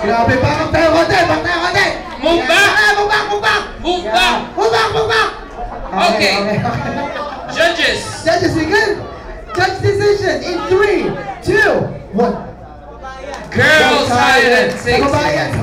Grabe, bakit tayo konti? Bakit tayo konti? Move back! Move back! Move back! Move back! Move back! Move back! Okay. Judges. Judges, we good? Judge decision in 3, 2, 1. Girls hide and seek.